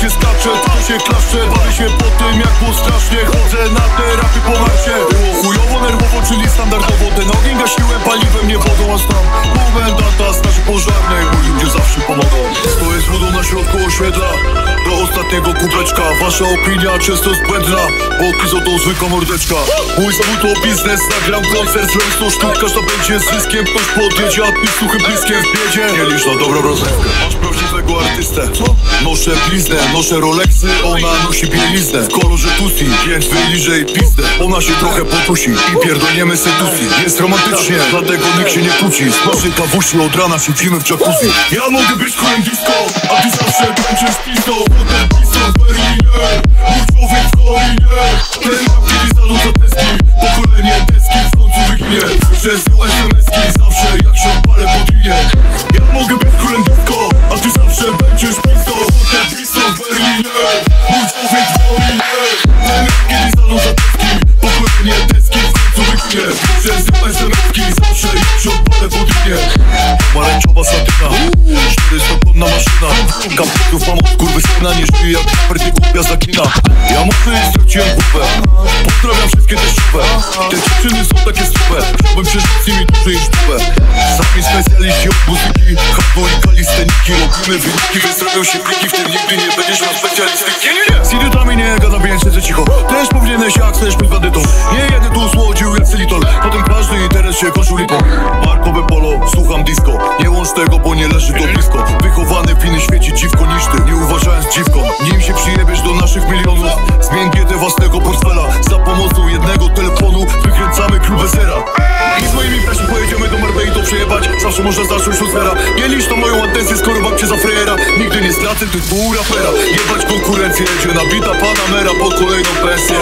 się skacze, to się klaszcze. Bawię się po tym, jak było strasznie. Chodzę na te rapy po marcie. Było chujowo, nerwowo, czyli standardowo. Ten ogień gasiłem paliwem, nie wodą, a tam komendanta straży pożarnej. Bo ludzie zawsze pomogą. Stoję z wodą na środku osiedla, do ostatniego kubeczka. Wasza opinia często zbędna, bo Kizo to zwykła mordeczka. Mój zawód to biznes, nagram koncert, zrobię 100 sztuk, każda będzie z zyskiem. Ktoś podjedzie, a ty suchym bliskiem w biedzie. Nie licz na dobrą rozrywkę. Masz prawdziwego artystę. Co? Noszę bliznę, noszę Rolexy, ona nosi bieliznę w kolorze tusi, więc wyliżej pizdę. Ona się trochę potusi i pierdolniemy seducji. Jest romantycznie, dlatego nikt się nie kłóci. Smaży kawusi, od rana siedzimy w jacuzzi. Ja mogę być królem disco, a ty zawsze będziesz pizdą. Potem pizdą w Berlinie, mój człowiek w Kolinie. Ten rap kiedyś zarzuca deski, pokolenie deski w końcu wyginie. Przez SMS-ki zawsze jak się odpalę po drinie. Ja mogę być królem disco, a ty zawsze będziesz pizdą. Potem pizdą w Berlinie, mój człowiek w Kolinie. Ten rap kiedyś zarzuca deski, pokolenie deski w końcu wyginie. Przez SMS-ki zawsze jak się odpalę po drinie. Pomarańczowa satyna, 400-tonna maszyna. Kapitów mam od kurwysyna, nie żyję jak raper, nie głupia za kina. Ja może i straciłem głowę, pozdrawiam wszystkie teściowe. Te dziewczyny są takie super, chciałbym przeżyć z nimi dłużej niż dupę. Sami specjaliści od muzyki, hardcore i kalisteniki. Robimy wyniki, wystawią się pliki, w tym nigdy nie będziesz miał specjalistyki. Z idiotami nie gadam, więc siedzę cicho. Też powinieneś jak chcesz być bandytą. Nie jedę tu złodził jak Celitol, potem każdy interes się kończył lipą. Markowe polo, słucham disco, nie łącz tego, bo nie leży to blisko. Wychowany w innym świecie dziwko niż ty, nie uważając dziwką. Nim się przyjebiesz do naszych milionów, zmień GT własnego portfela. Za pomocą jednego telefonu wykręcamy klubę zera. I z moimi braćmi pojedziemy do Marbei to przejebać. Zawsze można zacząć od zera. Nie licz na moją atencję, skoro mam cię za frejera. Nigdy nie stracę tytułu rapera. Jebać konkurencję, jedzie nabita Panamera pod kolejną pensję.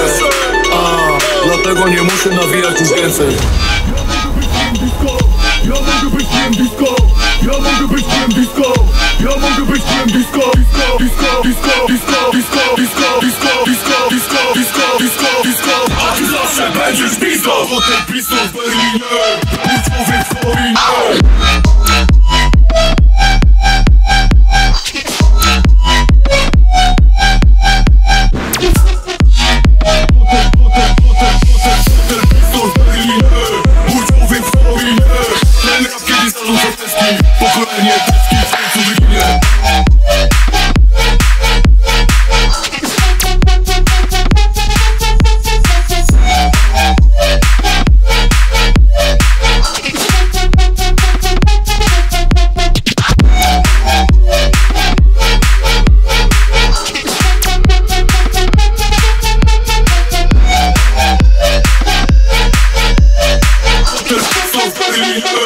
Dlatego nie muszę nawijać już więcej. Ja mogę być królem disco, ja mogę być królem disco, ja mogę być królem disco, disco, disco, disco, disco, disco, disco, disco, disco, disco, disco, disco. A ty zawsze będziesz pizdą, potem pizdą w Berlinie, mój człowiek w Kolinie. Pokolenie deski w końcu wyginie. Potem pizdą w Berlinie.